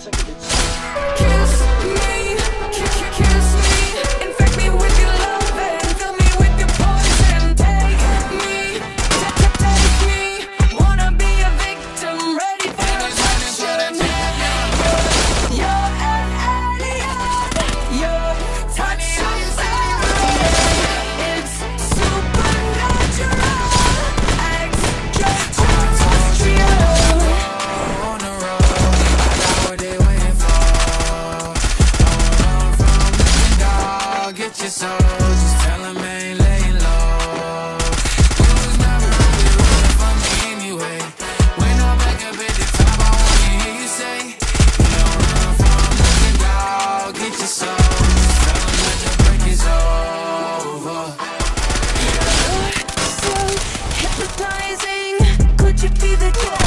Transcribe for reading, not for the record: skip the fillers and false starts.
Kiss me, kiss me, infect me with your love and fill me with your poison. Take me, wanna be a victim, ready for action. You're an alien, your touch is alien. It's supernatural, extraterrestrial. On the road, I got what they waiting for. Don't run from the dog, get your soul. Just tell 'em ain't laying low. You was never really rooting for me anyway. When I'm back up at the top, I wanna hear you say, you don't run from the dog, get your soul. Just tell 'em that the break is over. So hypnotizing, could you be the